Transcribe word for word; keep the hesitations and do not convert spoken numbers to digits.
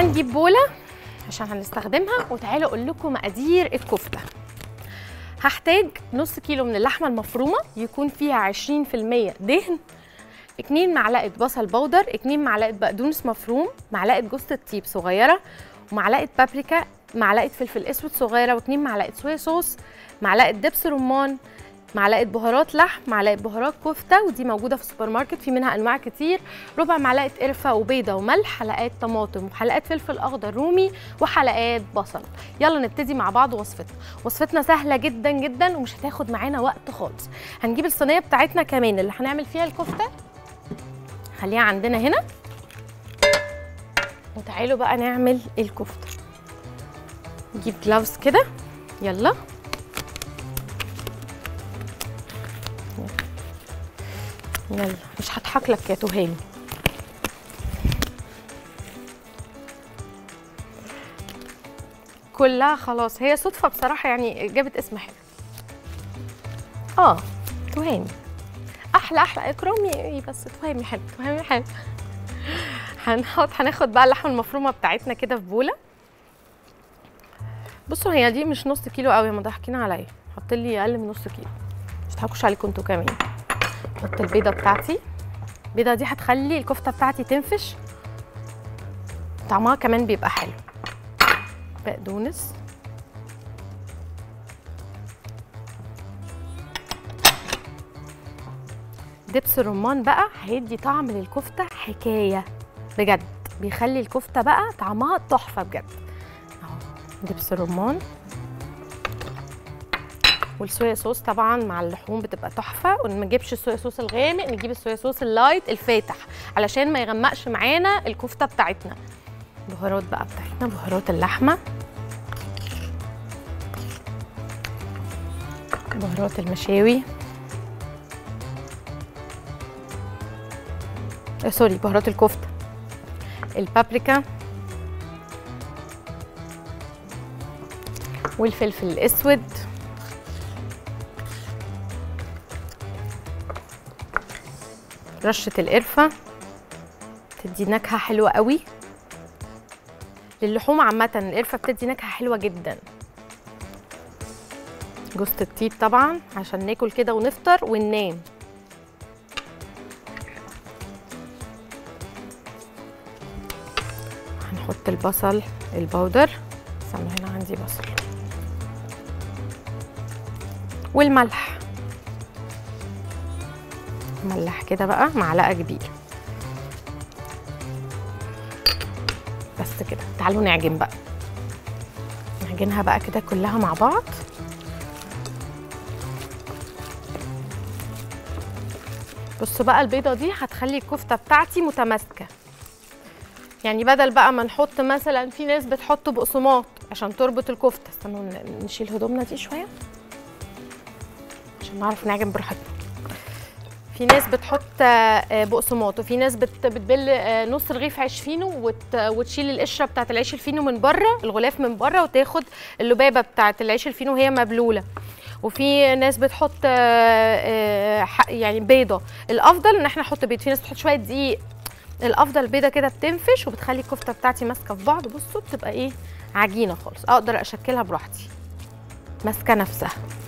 نجيب بوله عشان هنستخدمها، وتعالوا اقول لكم مقادير الكفته. هحتاج نص كيلو من اللحمه المفرومه يكون فيها عشرين في المية دهن، اتنين معلقه بصل بودر، اتنين معلقه بقدونس مفروم، معلقه جوز الطيب صغيره، ومعلقه بابريكا، معلقه فلفل اسود صغيره، واتنين معلقه صويا صوص، معلقه دبس رمان، معلقه بهارات لحم، معلقه بهارات كفته ودي موجوده في السوبر ماركت، في منها انواع كتير، ربع معلقه قرفه وبيضه وملح، حلقات طماطم وحلقات فلفل اخضر رومي وحلقات بصل. يلا نبتدي مع بعض وصفتنا. وصفتنا سهله جدا جدا ومش هتاخد معانا وقت خالص. هنجيب الصينيه بتاعتنا كمان اللي هنعمل فيها الكفته، خليها عندنا هنا، وتعالوا بقى نعمل الكفته. نجيب جلافز كده، يلا يلا مش هضحك لك يا تهاني. كلها خلاص، هي صدفه بصراحه يعني جابت اسم حلو. اه تهاني احلى احلى اكرامي، بس تهاني حلو، تهاني حلو. هنحط هناخد بقى اللحمه المفرومه بتاعتنا كده في بوله. بصوا هي دي مش نص كيلو قوي، ما ضحكين عليا، حط لي اقل من نص كيلو، مش تضحكوش عليكم انتوا كمان. احط البيضه بتاعتي، البيضه دي هتخلي الكفته بتاعتي تنفش، طعمها كمان بيبقى حلو. بقدونس، دبس الرمان بقى هيدي طعم للكفته حكايه بجد، بيخلي الكفته بقى طعمها تحفه بجد. اهو دبس الرمان والصويا صوص طبعا مع اللحوم بتبقى تحفه، وما نجيبش الصويا صوص الغامق، نجيب الصويا صوص اللايت الفاتح علشان ما يغمقش معانا الكفته بتاعتنا. بهارات بقى بتاعتنا، بهارات اللحمه، بهارات المشاوي، آه سوري بهارات الكفته، البابريكا والفلفل الاسود، رشه القرفه تدي نكهه حلوه قوي للحوم عامه، القرفه بتدي نكهه حلوه جدا. جوز الطيب طبعا عشان ناكل كده ونفطر وننام. هنحط البصل البودر، استنوا هنا عندي بصل، والملح، ملح كده بقى معلقه كبيره بس كده. تعالوا نعجن بقى، نعجنها بقى كده كلها مع بعض. بصوا بقى البيضه دي هتخلي الكفته بتاعتي متماسكه، يعني بدل بقى ما نحط مثلا، في ناس بتحط بقسماط عشان تربط الكفته. استنوا نشيل هدومنا دي شويه عشان نعرف نعجن براحتنا. في ناس بتحط بقسماط، وفي ناس بتبل نص رغيف عيش فينو وتشيل القشره بتاعت العيش الفينو من بره، الغلاف من بره، وتاخد اللبابه بتاعت العيش الفينو وهي مبلوله. وفي ناس بتحط يعني بيضه. الافضل ان احنا نحط بيض، في ناس بتحط شويه دقيق. الافضل بيضه كده بتنفش وبتخلي الكفته بتاعتي ماسكه في بعض. بصوا بتبقى ايه، عجينه خالص، اقدر اشكلها براحتي، ماسكه نفسها.